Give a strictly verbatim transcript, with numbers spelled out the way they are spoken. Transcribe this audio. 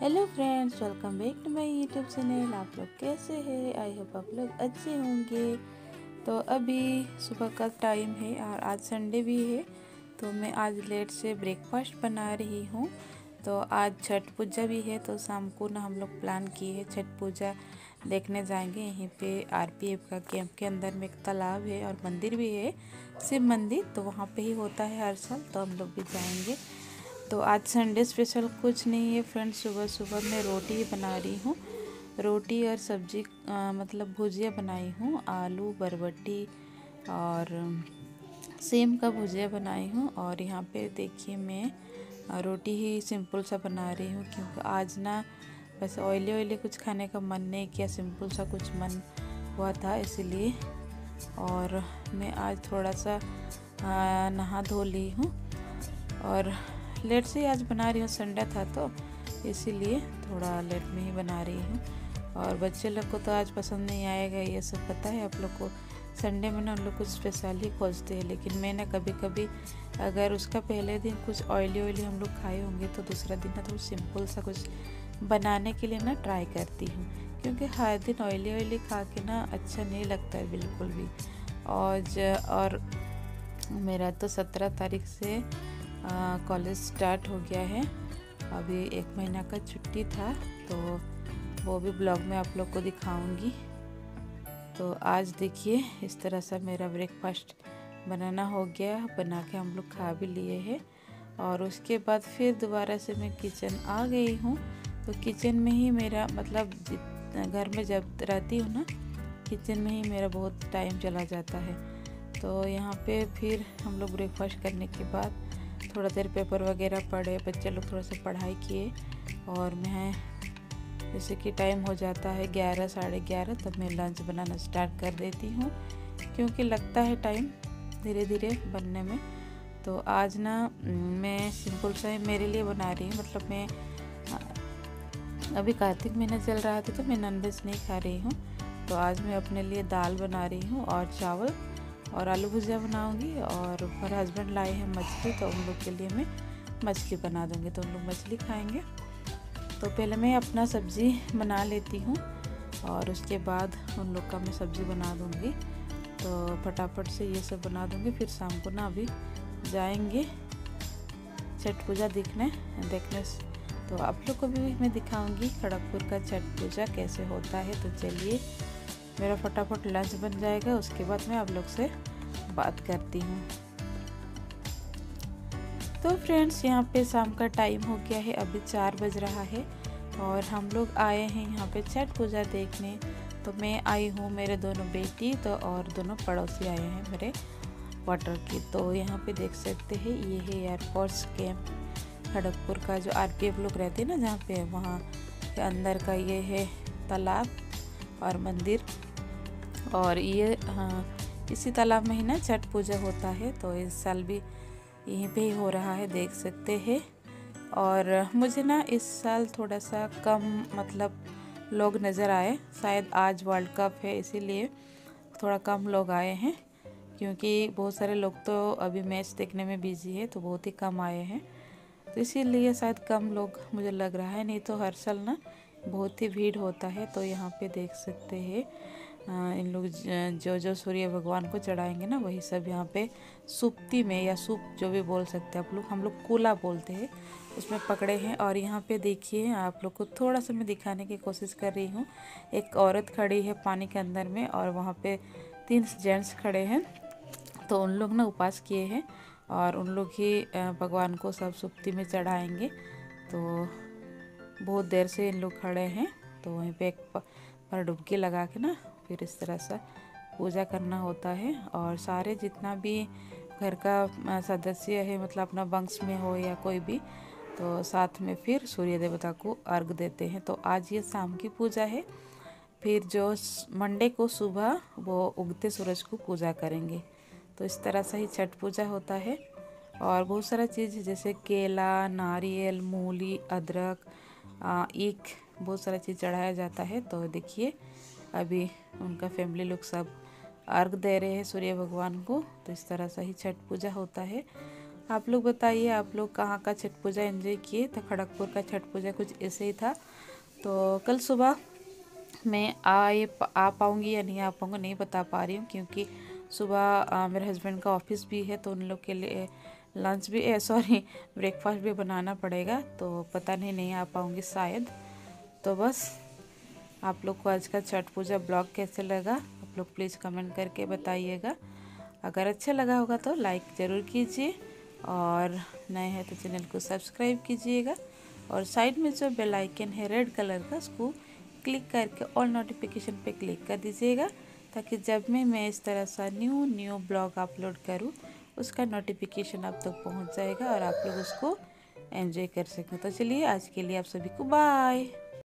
Hello friends, welcome back to my YouTube channel. आप लोग कैसे हैं? आई होप आप लोग अच्छे होंगे। तो अभी सुबह का टाइम है और आज संडे भी है, तो मैं आज लेट से ब्रेकफास्ट बना रही हूँ। तो आज छठ पूजा भी है, तो शाम को ना हम लोग प्लान किए हैं छठ पूजा देखने जाएंगे। यहीं पे आरपीएफ का कैंप के अंदर में एक तालाब है और मंदिर भी है, शिव मंदिर, तो वहाँ पे ही होता है हर साल, तो हम लोग भी जाएंगे। तो आज संडे स्पेशल कुछ नहीं है फ्रेंड्स। सुबह सुबह मैं रोटी ही बना रही हूँ, रोटी और सब्जी आ, मतलब भुजिया बनाई हूँ, आलू बरबटी और सेम का भुजिया बनाई हूँ। और यहाँ पे देखिए मैं रोटी ही सिंपल सा बना रही हूँ, क्योंकि आज ना बस ऑयली ऑयली कुछ खाने का मन नहीं किया, सिंपल सा कुछ मन हुआ था इसलिए। और मैं आज थोड़ा सा आ, नहा धो ली हूँ और लेट से आज बना रही हूँ, संडे था तो इसीलिए थोड़ा लेट में ही बना रही हूँ। और बच्चे लोग को तो आज पसंद नहीं आएगा, ये सब पता है आप लोग को। संडे में ना उन लोग कुछ स्पेशल ही खोजते हैं, लेकिन मैं ना कभी कभी अगर उसका पहले दिन कुछ ऑयली ऑयली हम लोग खाए होंगे तो दूसरा दिन ना थोड़ा सिंपल सा कुछ बनाने के लिए ना ट्राई करती हूँ, क्योंकि हर दिन ऑयली ऑयली खा के ना अच्छा नहीं लगता है बिल्कुल भी। और और मेरा तो सत्रह तारीख से कॉलेज स्टार्ट हो गया है। अभी एक महीना का छुट्टी था, तो वो भी ब्लॉग में आप लोग को दिखाऊंगी। तो आज देखिए इस तरह से मेरा ब्रेकफास्ट बनाना हो गया, बना के हम लोग खा भी लिए हैं। और उसके बाद फिर दोबारा से मैं किचन आ गई हूँ। तो किचन में ही मेरा मतलब घर में जब रहती हूँ ना, किचन में ही मेरा बहुत टाइम चला जाता है। तो यहाँ पे फिर हम लोग ब्रेकफास्ट करने के बाद थोड़ा देर पेपर वगैरह पढ़े, बच्चे लोग थोड़ा सा पढ़ाई किए, और मैं जैसे कि टाइम हो जाता है ग्यारह साढ़े ग्यारह, तब मैं लंच बनाना स्टार्ट कर देती हूँ, क्योंकि लगता है टाइम धीरे धीरे बनने में। तो आज ना मैं सिंपल सा मेरे लिए बना रही हूँ, मतलब मैं अभी कार्तिक महीना चल रहा था तो मैं नॉनवेज नहीं खा रही हूँ। तो आज मैं अपने लिए दाल बना रही हूँ और चावल और आलू भुजिया बनाऊंगी। और मेरे हस्बैंड लाए हैं मछली, तो उन लोग के लिए मैं मछली बना दूंगी, तो उन लोग मछली खाएंगे। तो पहले मैं अपना सब्ज़ी बना लेती हूँ और उसके बाद उन लोग का मैं सब्ज़ी बना दूंगी। तो फटाफट से ये सब बना दूंगी, फिर शाम को ना अभी जाएंगे छठ पूजा देखने देखने तो आप लोग को भी मैं दिखाऊंगी खड़गपुर का छठ पूजा कैसे होता है। तो चलिए मेरा फटाफट लंच बन जाएगा, उसके बाद मैं आप लोग से बात करती हूँ। तो फ्रेंड्स यहाँ पे शाम का टाइम हो गया है, अभी चार बज रहा है और हम लोग आए हैं यहाँ पे छठ पूजा देखने। तो मैं आई हूँ, मेरे दोनों बेटी तो और दोनों पड़ोसी आए हैं मेरे वाटर की। तो यहाँ पे देख सकते हैं ये है एयरफोर्स कैंप खड़गपुर का, जो आरपीएफ लोग रहते हैं ना जहाँ पे, वहाँ के अंदर का ये है तालाब और मंदिर। और ये हाँ, इसी तालाब में ही ना छठ पूजा होता है, तो इस साल भी यहीं पे ही हो रहा है, देख सकते हैं। और मुझे ना इस साल थोड़ा सा कम मतलब लोग नज़र आए, शायद आज वर्ल्ड कप है इसीलिए थोड़ा कम लोग आए हैं, क्योंकि बहुत सारे लोग तो अभी मैच देखने में बिजी है, तो बहुत ही कम आए हैं, तो इसीलिए शायद कम लोग मुझे लग रहा है। नहीं तो हर साल ना बहुत ही भीड़ होता है। तो यहाँ पे देख सकते हैं इन लोग जो जो सूर्य भगवान को चढ़ाएंगे ना, वही सब यहाँ पे सुप्ती में या सूप जो भी बोल सकते हैं आप लोग, हम लोग कूला बोलते हैं, उसमें पकड़े हैं। और यहाँ पे देखिए आप लोग को थोड़ा सा मैं दिखाने की कोशिश कर रही हूँ। एक औरत खड़ी है पानी के अंदर में, और वहाँ पे तीन जेंट्स खड़े हैं, तो उन लोग ना उपास किए हैं और उन लोग ही भगवान को सब सुप्ती में चढ़ाएंगे। तो बहुत देर से इन लोग खड़े हैं, तो वहीं पे एक पर डुबकी लगा के ना फिर इस तरह से पूजा करना होता है। और सारे जितना भी घर का सदस्य है, मतलब अपना वंश में हो या कोई भी, तो साथ में फिर सूर्य देवता को अर्घ देते हैं। तो आज ये शाम की पूजा है, फिर जो मंडे को सुबह वो उगते सूरज को पूजा करेंगे। तो इस तरह से ही छठ पूजा होता है। और बहुत सारा चीज़ जैसे केला, नारियल, मूली, अदरक, ईख, बहुत सारा चीज़ चढ़ाया जाता है। तो देखिए अभी उनका फैमिली लोग सब अर्घ दे रहे हैं सूर्य भगवान को। तो इस तरह से ही छठ पूजा होता है। आप लोग बताइए, आप लोग कहाँ का छठ पूजा एंजॉय किए? तो खड़गपुर का छठ पूजा कुछ ऐसे ही था। तो कल सुबह मैं आए आ पाऊँगी या नहीं आ पाऊँगी नहीं बता पा रही हूँ, क्योंकि सुबह आ, मेरे हस्बैंड का ऑफिस भी है, तो उन लोग के लिए लंच भी सॉरी ब्रेकफास्ट भी बनाना पड़ेगा, तो पता नहीं नहीं आ पाऊँगी शायद। तो बस आप लोग को आज का छठ पूजा ब्लॉग कैसे लगा आप लोग प्लीज़ कमेंट करके बताइएगा। अगर अच्छा लगा होगा तो लाइक ज़रूर कीजिए, और नए हैं तो चैनल को सब्सक्राइब कीजिएगा, और साइड में जो बेल आइकन है रेड कलर का, उसको क्लिक करके ऑल नोटिफिकेशन पे क्लिक कर दीजिएगा, ताकि जब मैं मैं इस तरह सा न्यू न्यू ब्लॉग अपलोड करूँ उसका नोटिफिकेशन आप तक पहुंच जाएगा और आप लोग उसको एंजॉय कर सकें। तो चलिए आज के लिए आप सभी को बाय।